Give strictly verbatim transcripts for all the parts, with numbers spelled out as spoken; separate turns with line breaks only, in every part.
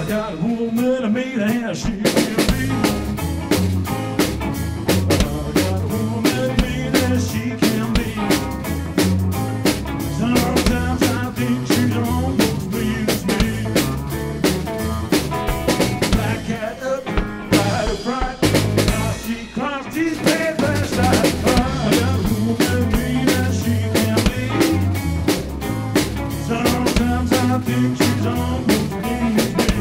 got a woman I made and she can be. I got a woman I made and she can be. Sometimes I think she's almost mean as me. Black cat up, right up right. Now she climbs these beds last night. I got a woman I made and she can be. Sometimes I think she's almost mean as me.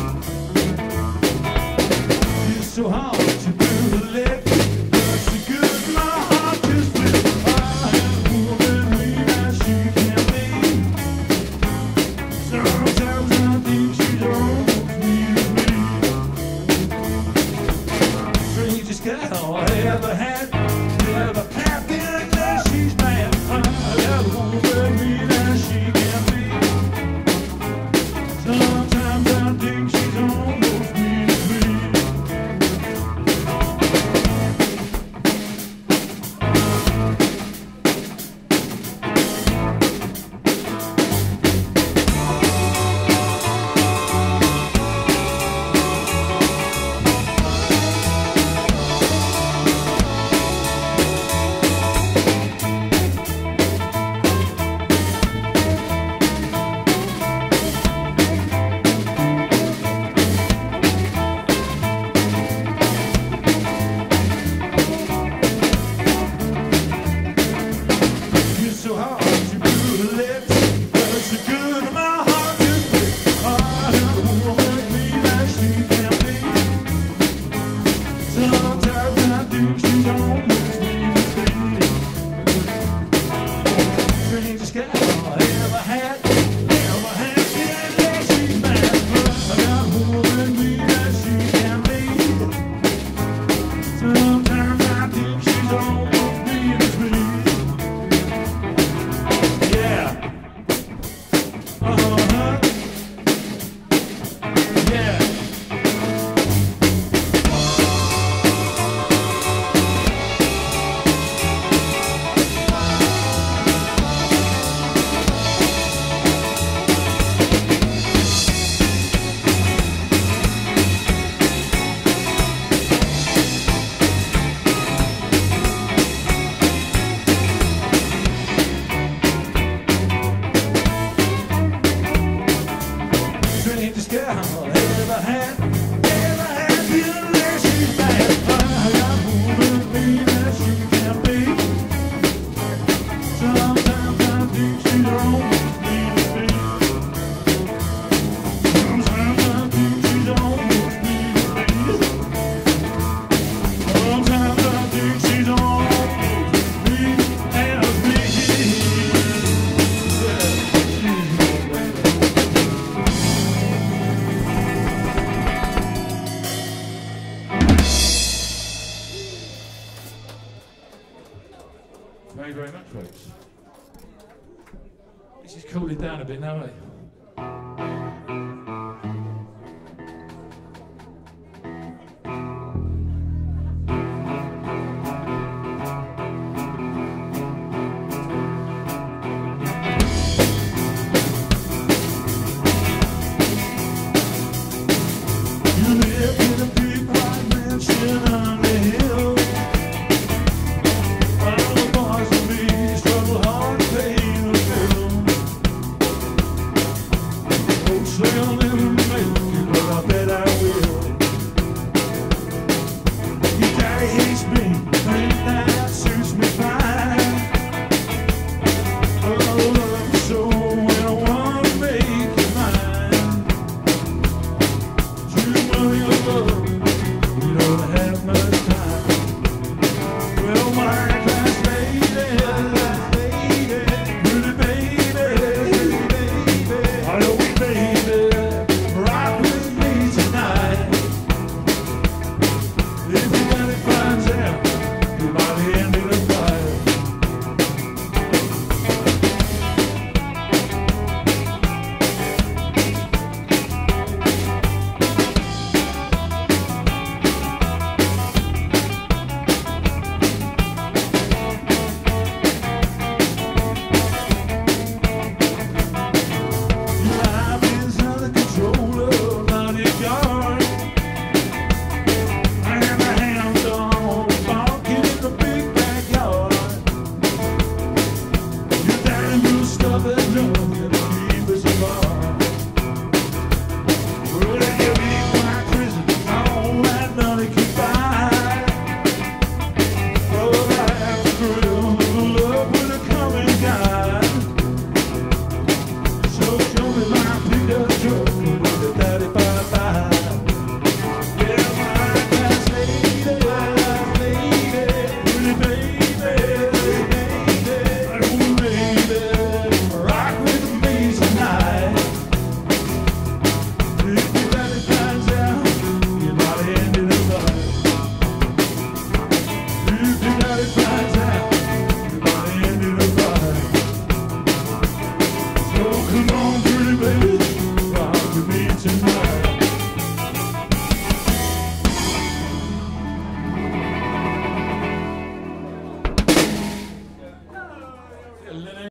So hard to do the leg, but so good my heart just flipped. I have a woman mean as she can be. Sometimes I think she's almost mean as me. Strangest gal I ever had, never happy unless she's mad. I have a woman mean as she can be. Sometimes I think she's almost mean as me. So hard to do the lips, but so good in my heart to break. I have a woman mean as she can be. Sometimes I think she's almost mean as me. Strangest gal I ever had, never happy unless she's mad. I got a woman mean as she can be. Sometimes I think she's almost mean as me. Strangest gal I ever had, never happy unless she's bad. I got a woman mean as she can be. Sometimes I think she's almost mean as me. Sometimes I think she's almost mean as me. Sometimes I think she's almost mean as me. Thank you very much, folks. Let's just cool it down a bit now, eh? You live in a big white mansion on the hill. All the boys and me struggle hard to pay the bill. Folks say I'll never make it, but I bet I will. Your daddy hates me, and that suits me fine. Oh, I love you so, and I want to make you mine. You know you love